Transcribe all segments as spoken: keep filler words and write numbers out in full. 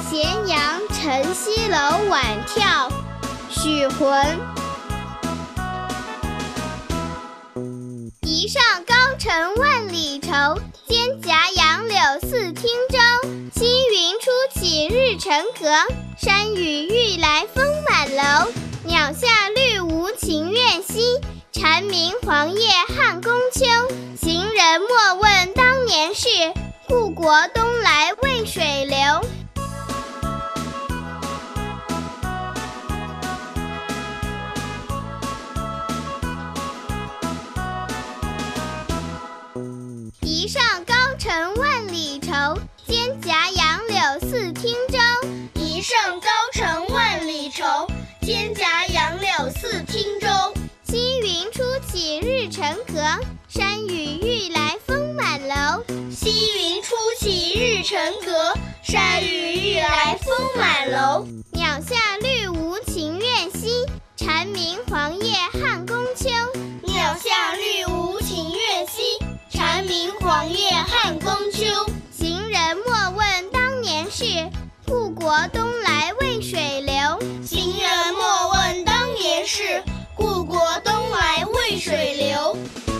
咸阳城西楼晚眺，许浑。一上高城万里愁，蒹葭杨柳四汀洲。西云初起日沉阁，山雨欲来风满楼。鸟下绿芜情苑西，蝉鸣黄叶汉宫秋。行人莫问当年事，故国东来渭水流。一上高城万里愁，蒹葭杨柳四汀洲。 一上高城万里愁，蒹葭杨柳四汀洲。 西云初起日沉阁，山雨欲来风满楼。 西云初起日沉阁，山雨欲来风满楼。 鸟下绿芜情苑西，蝉鸣黄叶汉宫秋。 鸟下绿芜情苑西，蝉鸣黄叶汉宫秋。 行人莫问当年事，故国东来渭水流。 行人莫问当年事，故国东来渭水流。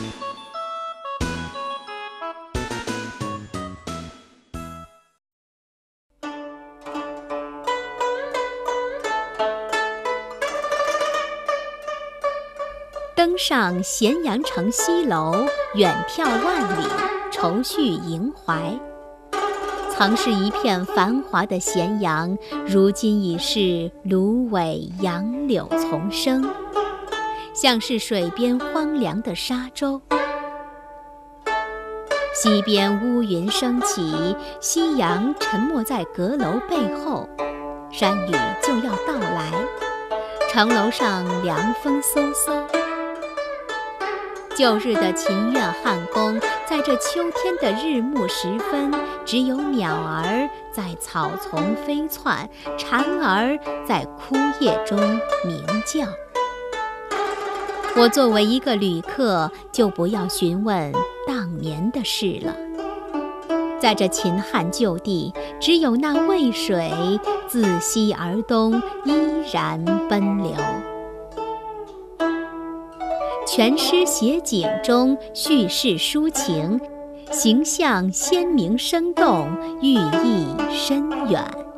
登上咸阳城西楼，远眺万里，愁绪萦怀。曾是一片繁华的咸阳，如今已是芦苇杨柳丛生，像是水边荒凉的沙洲。西边乌云升起，夕阳沉没在阁楼背后，山雨就要到来，城楼上凉风嗖嗖。旧日的秦苑汉宫，在这秋天的日暮时分，只有鸟儿在草丛飞窜，蝉儿在枯叶中鸣叫。我作为一个旅客，就不要询问当年的事了。在这秦汉旧地，只有那渭水自西而东依然奔流。全诗写景中叙事抒情，形象鲜明生动，寓意深远。